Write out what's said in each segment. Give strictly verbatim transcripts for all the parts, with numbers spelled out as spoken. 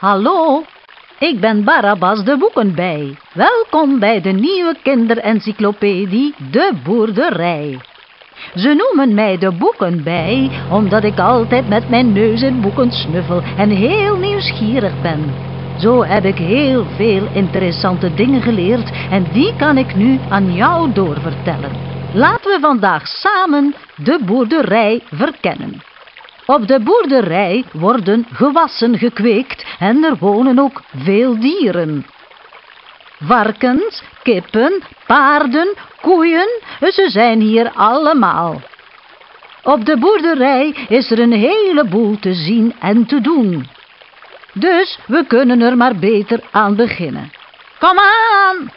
Hallo, ik ben Barabbas de Boekenbij. Welkom bij de nieuwe kinderencyclopedie De Boerderij. Ze noemen mij de Boekenbij, omdat ik altijd met mijn neus in boeken snuffel en heel nieuwsgierig ben. Zo heb ik heel veel interessante dingen geleerd en die kan ik nu aan jou doorvertellen. Laten we vandaag samen de boerderij verkennen. Op de boerderij worden gewassen gekweekt en er wonen ook veel dieren. Varkens, kippen, paarden, koeien, ze zijn hier allemaal. Op de boerderij is er een heleboel te zien en te doen. Dus we kunnen er maar beter aan beginnen. Kom aan!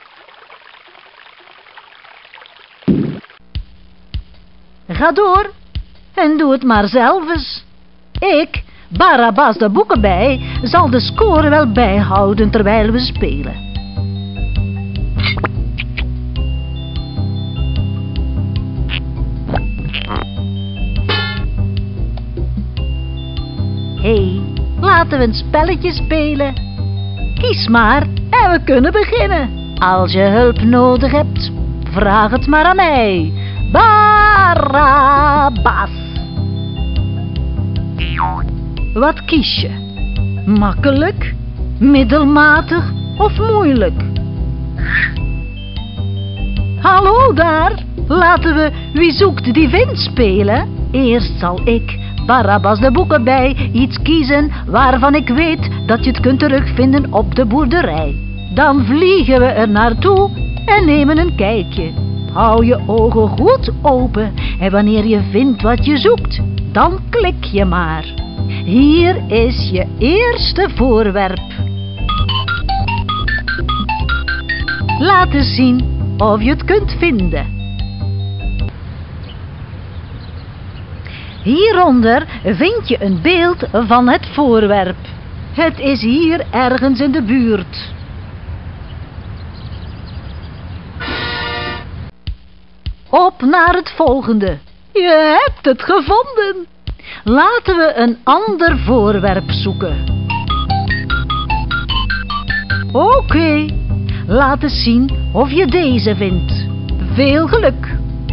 Ga door en doe het maar zelf eens. Ik, Barabbas de Boekenbij, zal de score wel bijhouden terwijl we spelen. Hé, hey, laten we een spelletje spelen. Kies maar en we kunnen beginnen. Als je hulp nodig hebt, vraag het maar aan mij. Barabbas. Wat kies je? Makkelijk, middelmatig of moeilijk? Hallo daar, laten we Wie zoekt die vindt spelen. Eerst zal ik, Barabbas de Boekenbij, iets kiezen waarvan ik weet dat je het kunt terugvinden op de boerderij. Dan vliegen we er naartoe en nemen een kijkje. Hou je ogen goed open en wanneer je vindt wat je zoekt, dan klik je maar. Hier is je eerste voorwerp. Laat eens zien of je het kunt vinden. Hieronder vind je een beeld van het voorwerp. Het is hier ergens in de buurt. Op naar het volgende. Je hebt het gevonden. Laten we een ander voorwerp zoeken. Oké, okay. Laat eens zien of je deze vindt. Veel geluk.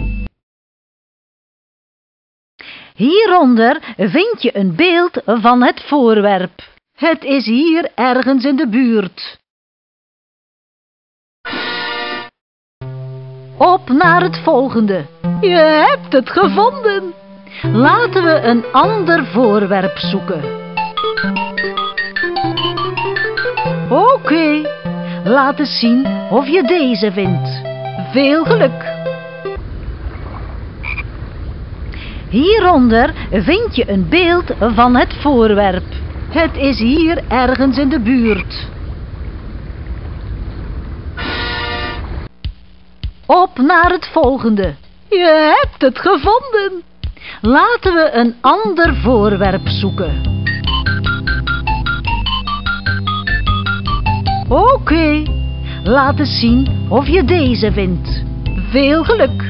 Hieronder vind je een beeld van het voorwerp. Het is hier ergens in de buurt. Op naar het volgende. Je hebt het gevonden. Laten we een ander voorwerp zoeken. Oké, okay. Laat eens zien of je deze vindt. Veel geluk. Hieronder vind je een beeld van het voorwerp. Het is hier ergens in de buurt. Op naar het volgende. Je hebt het gevonden. Laten we een ander voorwerp zoeken. Oké, okay. Laat eens zien of je deze vindt. Veel geluk.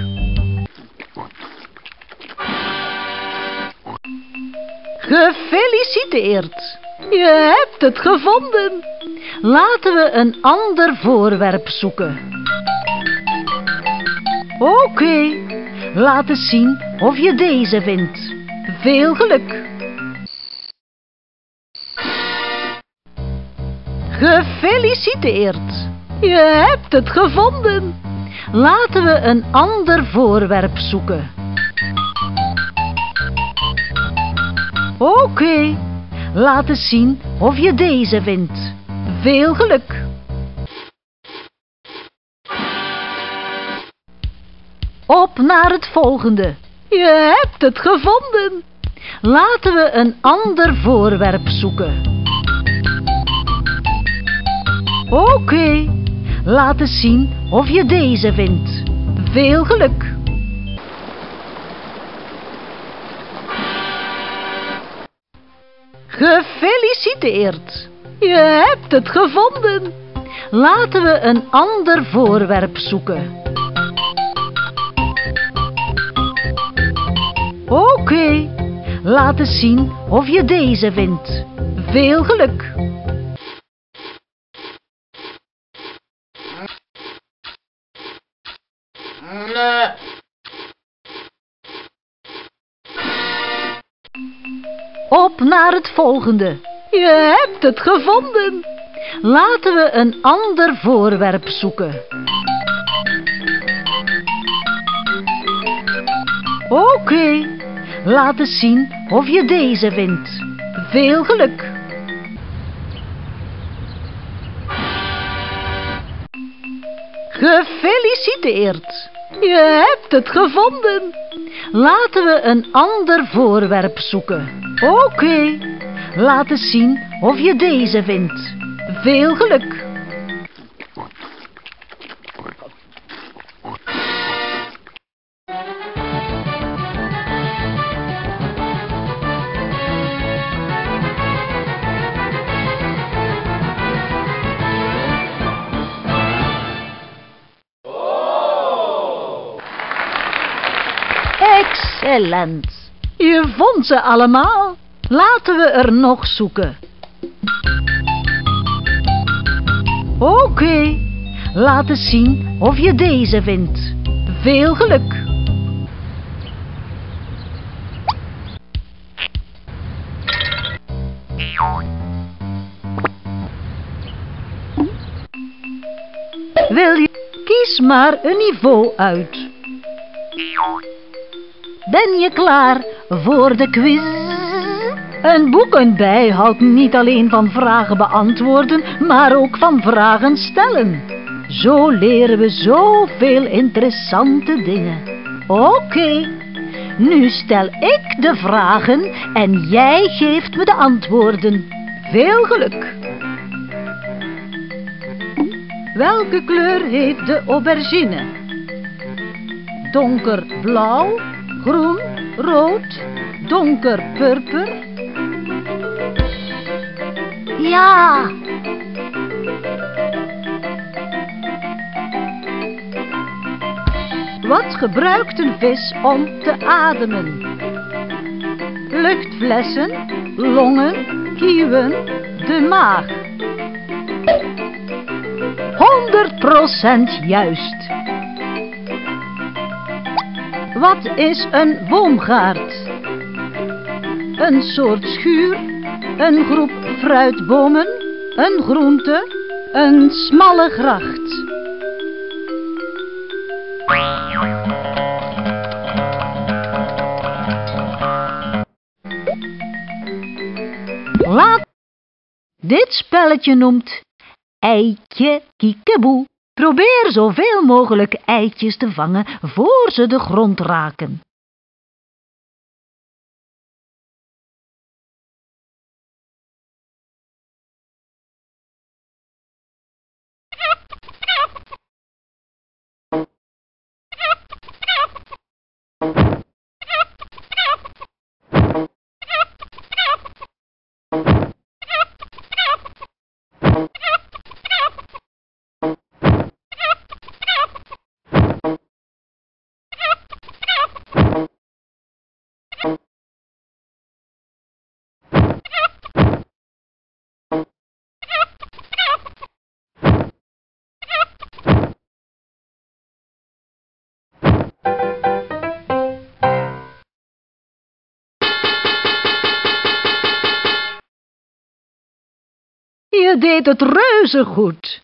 Gefeliciteerd. Je hebt het gevonden. Laten we een ander voorwerp zoeken. Oké, okay. Laat eens zien of je deze vindt. Veel geluk. Gefeliciteerd. Je hebt het gevonden. Laten we een ander voorwerp zoeken. Oké, okay. Laat eens zien of je deze vindt. Veel geluk. Op naar het volgende. Je hebt het gevonden. Laten we een ander voorwerp zoeken. Oké, okay. Laat eens zien of je deze vindt. Veel geluk. Gefeliciteerd. Je hebt het gevonden. Laten we een ander voorwerp zoeken. Oké, okay. Laat eens zien of je deze vindt. Veel geluk! Op naar het volgende. Je hebt het gevonden. Laten we een ander voorwerp zoeken. Oké, okay. Laat eens zien of je deze vindt. Veel geluk. Gefeliciteerd. Je hebt het gevonden. Laten we een ander voorwerp zoeken. Oké, okay. Laat eens zien of je deze vindt. Veel geluk. Excellent. Je vond ze allemaal. Laten we er nog zoeken. Oké, okay. Laat eens zien of je deze vindt. Veel geluk. Wil je? Kies maar een niveau uit. Ben je klaar voor de quiz? Een boekenbij houdt niet alleen van vragen beantwoorden, maar ook van vragen stellen. Zo leren we zoveel interessante dingen. Oké, okay. Nu stel ik de vragen en jij geeft me de antwoorden. Veel geluk. Welke kleur heeft de aubergine? Donkerblauw, groen, rood, donkerpurper. Ja! Wat gebruikt een vis om te ademen? Luchtflessen, longen, kieuwen, de maag. honderd procent juist. Wat is een boomgaard? Een soort schuur, een groep fruitbomen, een groente, een smalle gracht. Laat. Dit spelletje noemt eitje kiekeboe. Probeer zoveel mogelijk eitjes te vangen voor ze de grond raken. Je deed het reuze goed.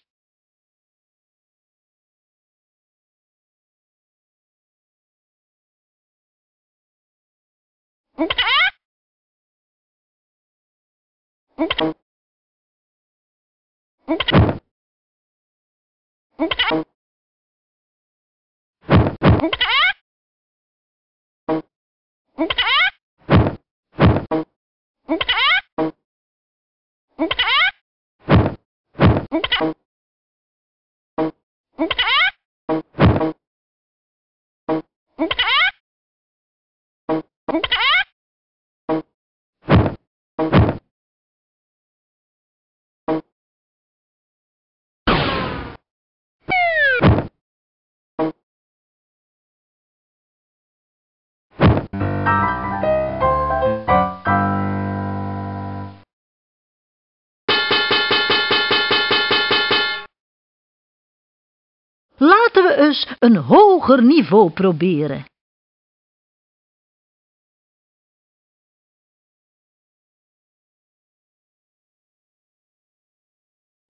Laten we eens een hoger niveau proberen.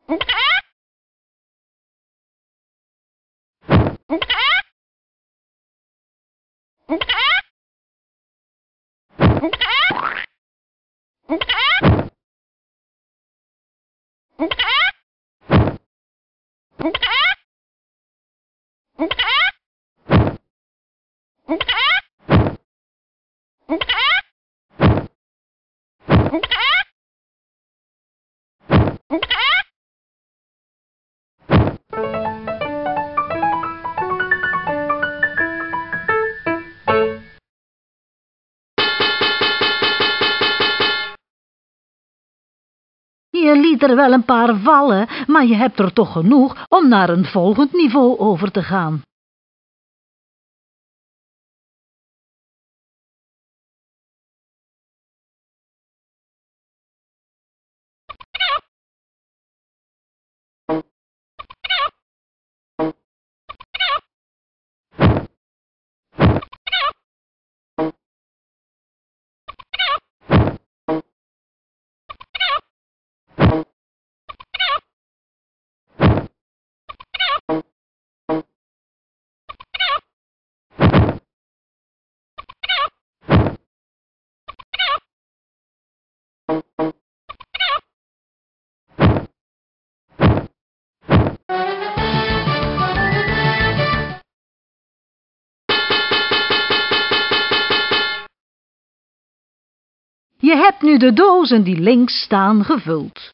Je liet er wel een paar vallen, maar je hebt er toch genoeg om naar een volgend niveau over te gaan. Je hebt nu de dozen die links staan gevuld.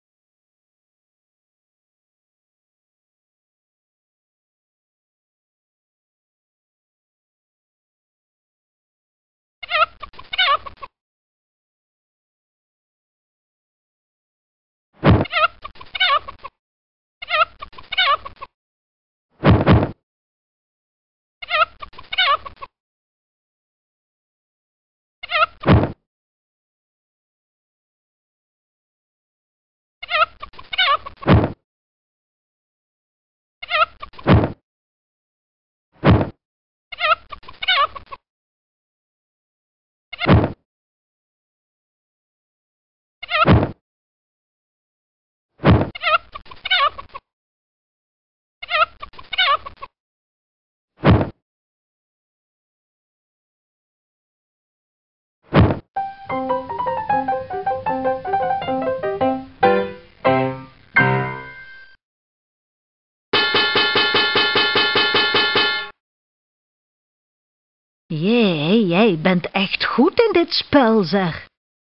Jee, jij bent echt goed in dit spel, zeg.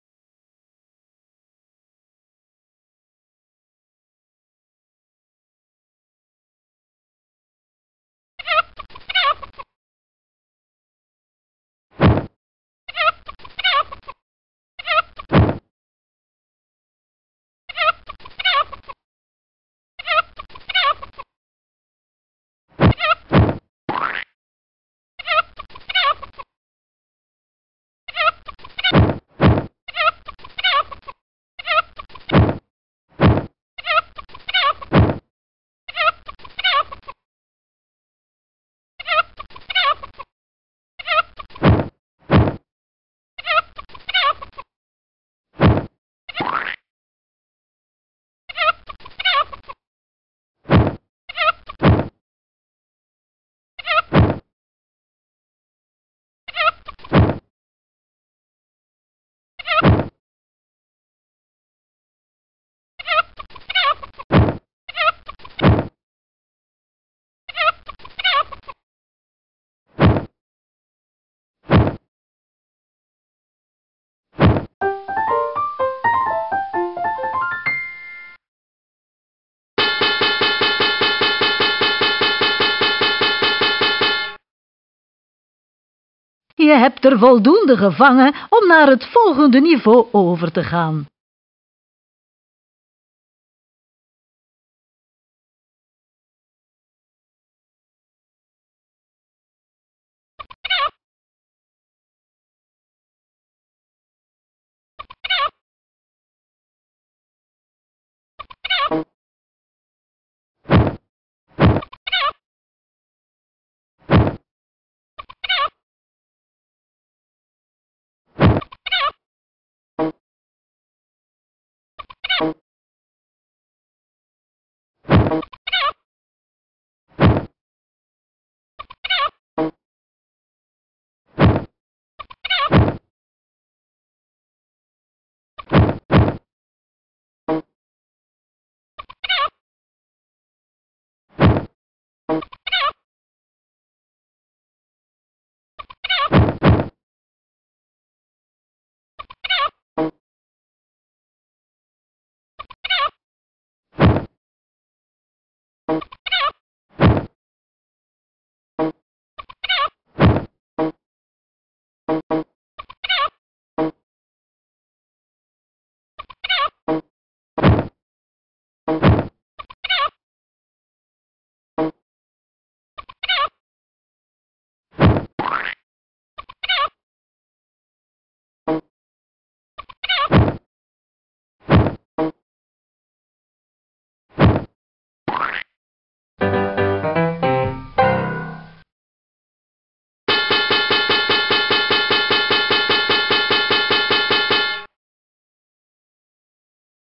Je hebt er voldoende gevangen om naar het volgende niveau over te gaan.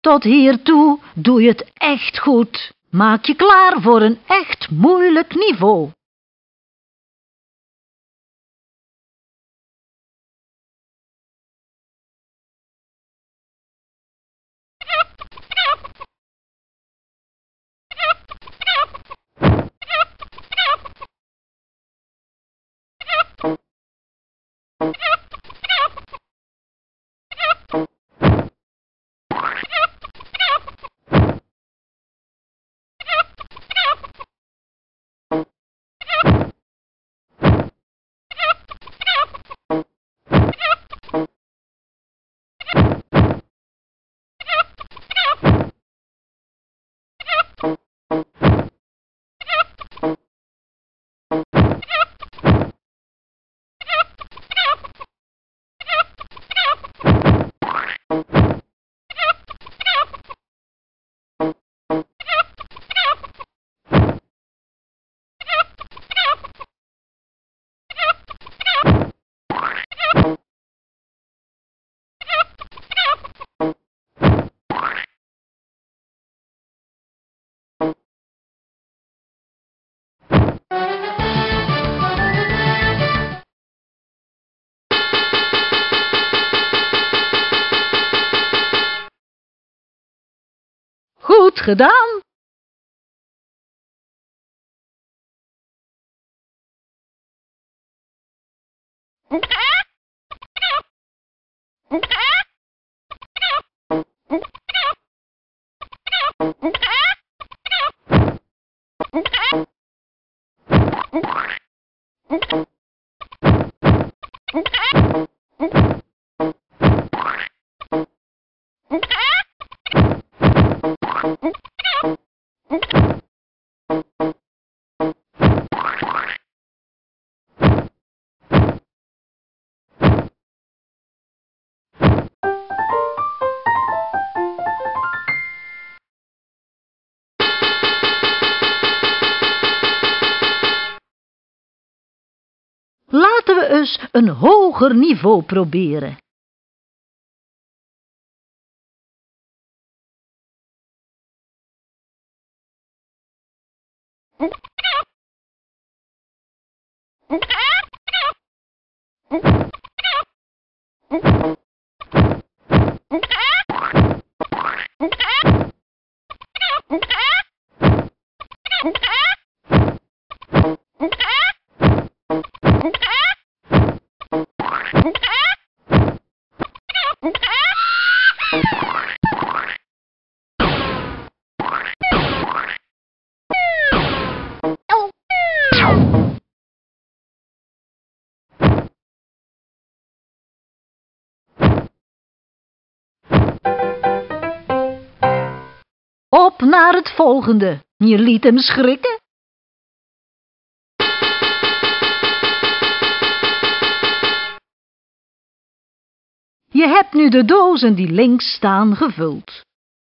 Tot hiertoe doe je het echt goed. Maak je klaar voor een echt moeilijk niveau. Goed gedaan! Laten we eens een hoger niveau proberen. Op naar het volgende. Je liet hem schrikken. Je hebt nu de dozen die links staan gevuld.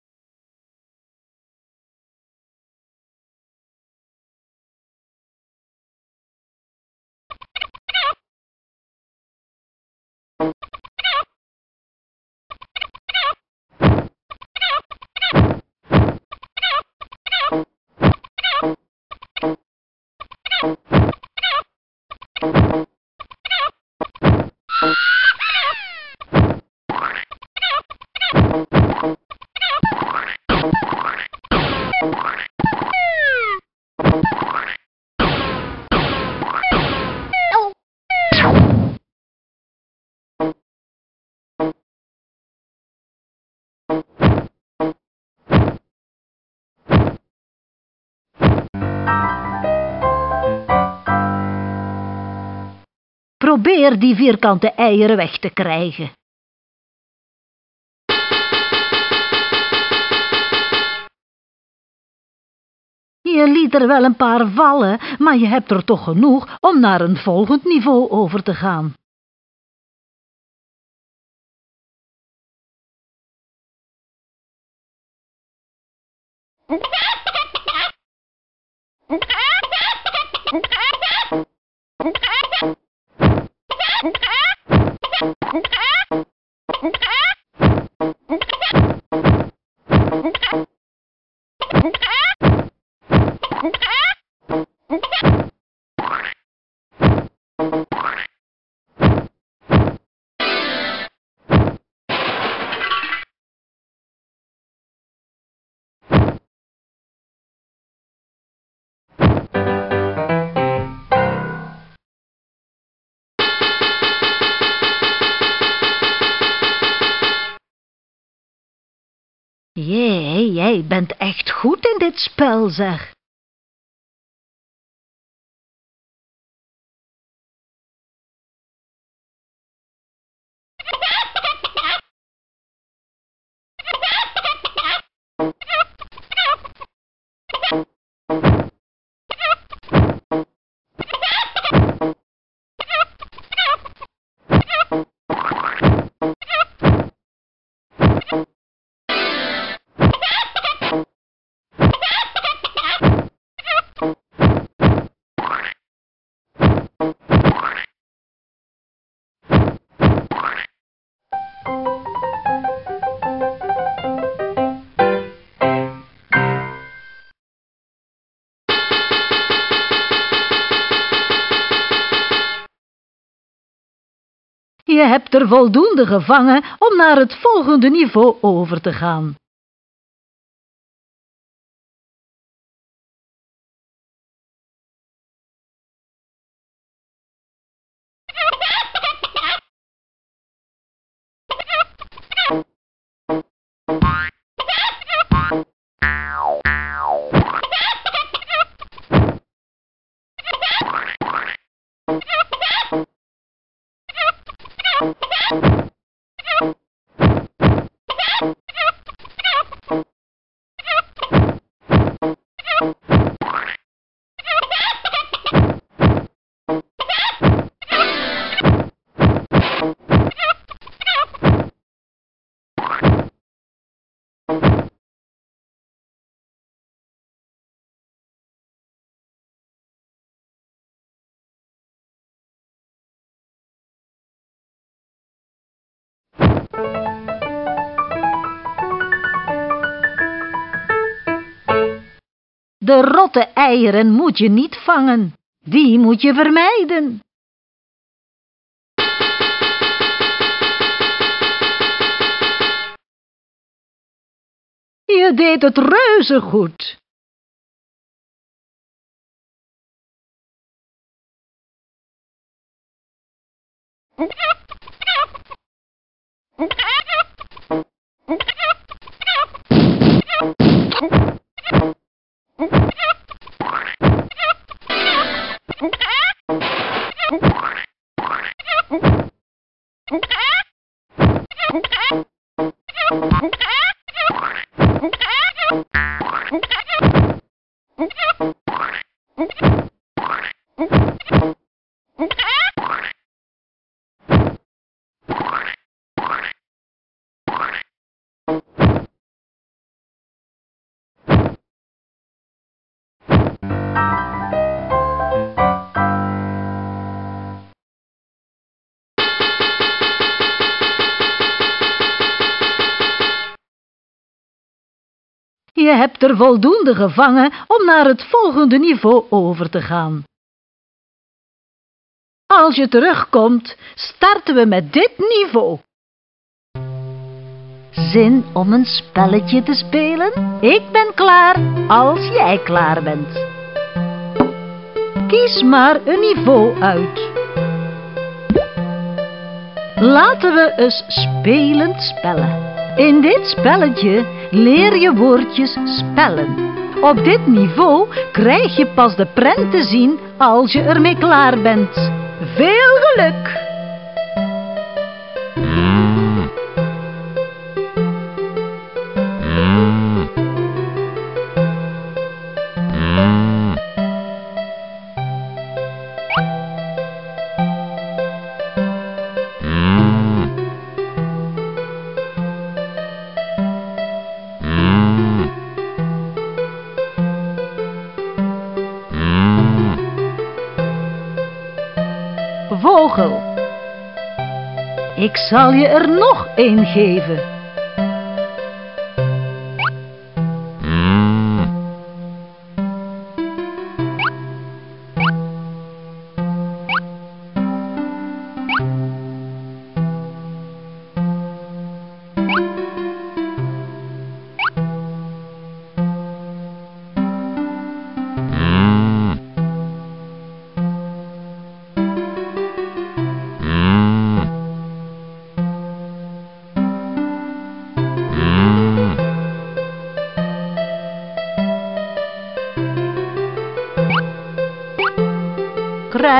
Probeer die vierkante eieren weg te krijgen. Je liet er wel een paar vallen, maar je hebt er toch genoeg om naar een volgend niveau over te gaan. Jee, jij bent echt goed in dit spel, zeg. Je hebt er voldoende gevangen om naar het volgende niveau over te gaan. De rotte eieren moet je niet vangen, die moet je vermijden. Je deed het reuze goed. Je hebt er voldoende gevangen om naar het volgende niveau over te gaan. Als je terugkomt, starten we met dit niveau. Zin om een spelletje te spelen? Ik ben klaar als jij klaar bent. Kies maar een niveau uit. Laten we eens spelend spellen. In dit spelletje leer je woordjes spellen. Op dit niveau krijg je pas de prent te zien als je ermee klaar bent. Veel geluk! Vogel. Ik zal je er nog één geven.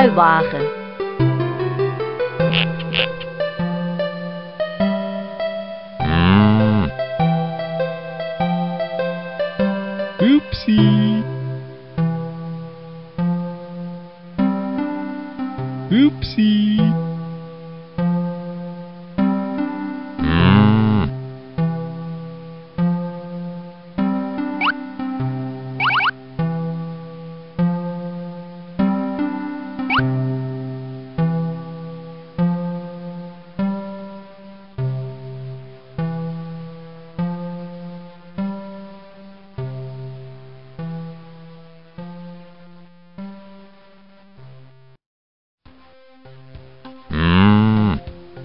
kruiwagen. Mm. Oepsie. Oepsie. Mm. Mm.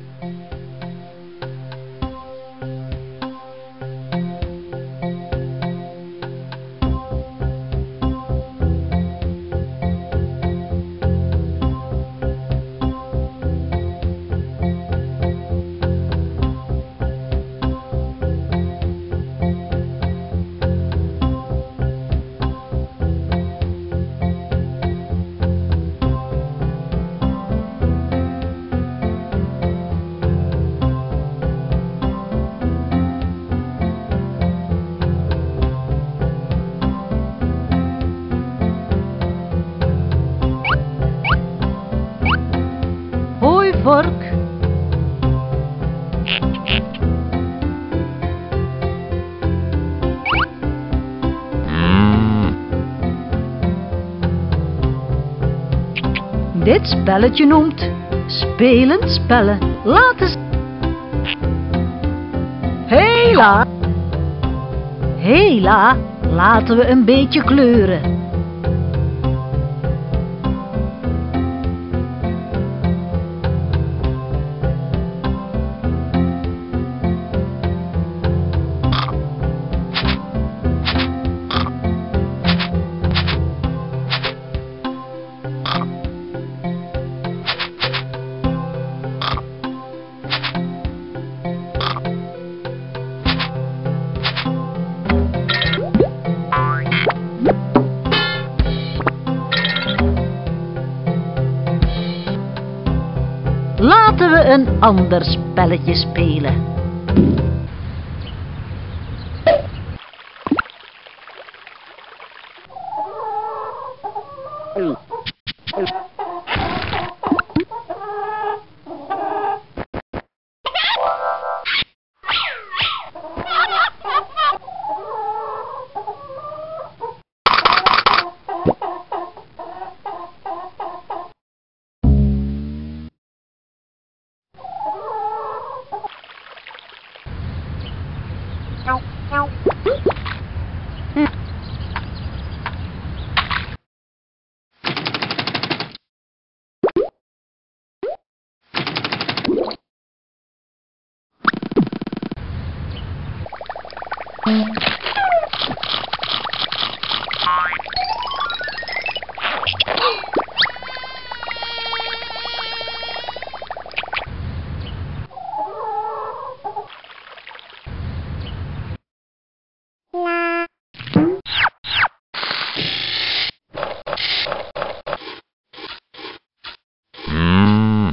Hooivork. Mm. Dit spelletje noemt spelen spellen. Laten. Hela. Hela, laten we een beetje kleuren. Laten we een ander spelletje spelen. Mm.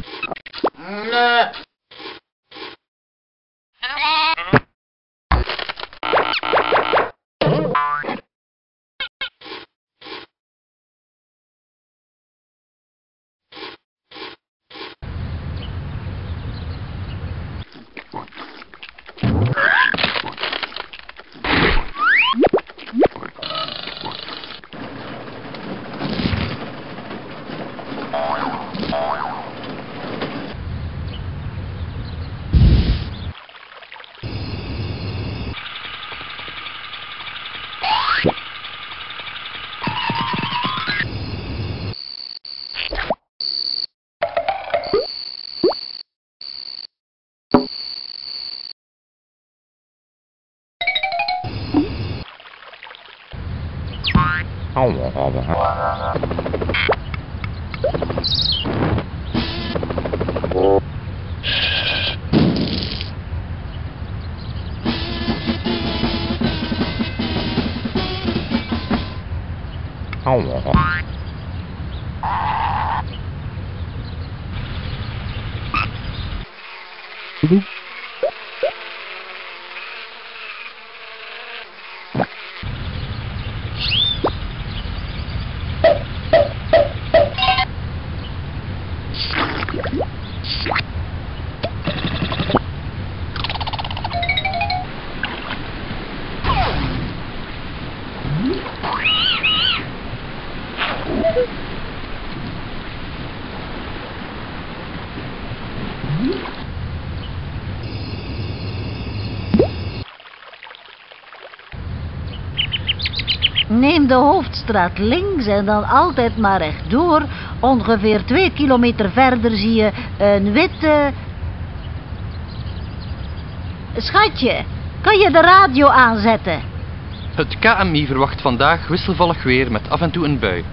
Neem de hoofdstraat links en dan altijd maar rechtdoor. Ongeveer twee kilometer verder zie je een witte... Schatje, kan je de radio aanzetten? Het K M I verwacht vandaag wisselvallig weer met af en toe een bui.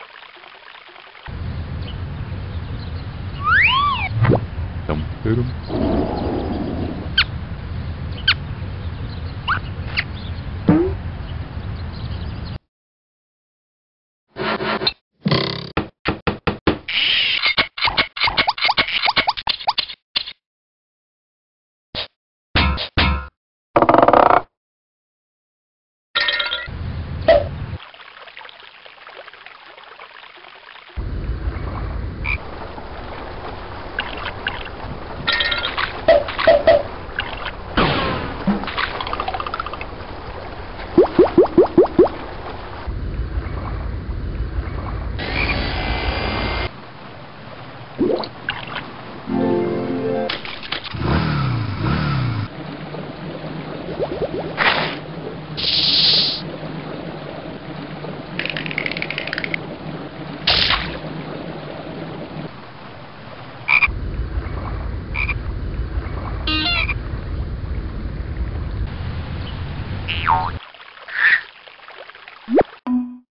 Dum, dum.